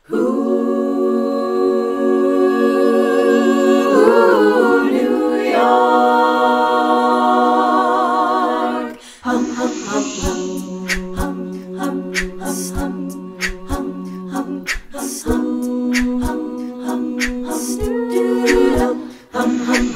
Ooh, New York. Hum, hum, hum, hum. Hum, hum, hum, hum. Hum, hum, hum, hum. Hum, hum, hum, doo-doo-dum. Hum, hum,